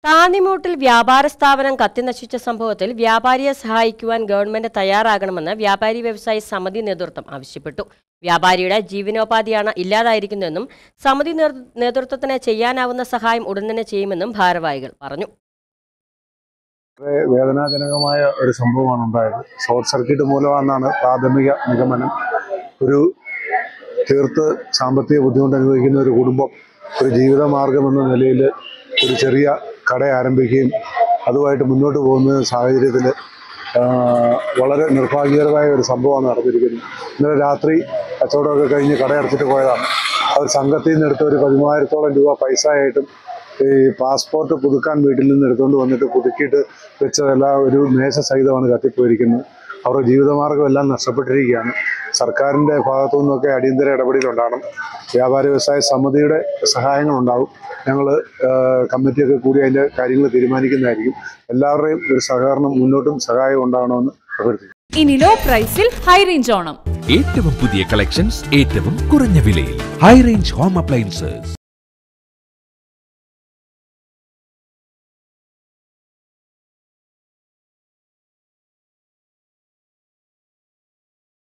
താന്നിമൂട്ടിൽ വ്യാപാര സ്ഥാപനം കത്തിനശിച്ച സംഭവത്തിൽ വ്യാപാരിയെ സഹായിക്കുവാൻ ഗവൺമെന്റ് തയ്യാറാകണമെന്ന് വ്യാപാരി വ്യവസായി സമിതി നേതൃത്വം ആവശ്യപ്പെട്ടു. വ്യാപാരിയുടെ ജീവനോപാധിയാണ് ഇല്ലാതായിരിക്കുന്നതെന്നും സമിതി നേതൃത്വത്തിന് ചെയ്യാനാവുന്ന സഹായം ഉടൻ തന്നെ ചെയ്യുമെന്നും ഭാരവാഹികൾ പറഞ്ഞു. വേദനാജനകമായ ഒരു സംഭവമാണ് ഉണ്ടായത്. ഷോർട്ട് സർക്യൂട്ട് മൂലമാണെന്നാണ് പ്രാഥമിക നിഗമനം. ഒരു തീർത്ത് സാമ്പത്തിക ബുദ്ധിമുട്ട് അനുഭവിക്കുന്ന ഒരു കുടുംബം ഒരു ജീവിതമാർഗം എന്ന നിലയിൽ ഒരു ചെറിയ കട ആരംഭിക്കുകയും അതുമായിട്ട് മുന്നോട്ട് പോകുന്ന സാഹചര്യത്തിൽ വളരെ നിർഭാഗ്യകരമായ ഒരു സംഭവമാണ് നടന്നിരിക്കുന്നത്. ഇന്നലെ രാത്രി കച്ചവടമൊക്കെ കഴിഞ്ഞ് കടയടച്ചിട്ട് പോയതാണ്. അവർ സംഘത്തിൽ നിന്ന് എടുത്ത ഒരു 10,000-ഓളം രൂപ പൈസ ആയിട്ടും ഈ പാസ്പോർട്ട് പുതുക്കാൻ വീട്ടിൽ നിന്ന് എടുത്തുകൊണ്ട് വന്നിട്ട് പുതുക്കിയിട്ട് വെച്ചതെല്ലാം ഒരു മേശ സഹിതമാണ് കത്തിപ്പോയിരിക്കുന്നത്. അവരുടെ ജീവിതമാർഗ്ഗം എല്ലാം നഷ്ടപ്പെട്ടിരിക്കുകയാണ്. സർക്കാരിൻ്റെ ഭാഗത്തു നിന്നൊക്കെ അടിയന്തര ഇടപെടലുണ്ടാകണം. വ്യാപാരി വ്യവസായ സമിതിയുടെ സഹായങ്ങളുണ്ടാവും. ഞങ്ങൾ കമ്മിറ്റിയൊക്കെ കൂടി അതിൻ്റെ കാര്യങ്ങൾ തീരുമാനിക്കുന്നതായിരിക്കും. എല്ലാവരുടെയും ഒരു സഹകരണം മുന്നോട്ടും സഹായം ഉണ്ടാകണമെന്ന് അഭ്യർത്ഥിക്കുന്നു. ഇനി ലോ പ്രൈസിൽ ഹൈ റേഞ്ച് ഓണം. ഏറ്റവും പുതിയ കളക്ഷൻസ് ഏറ്റവും കുറഞ്ഞ വിലയിൽ. High range home appliances.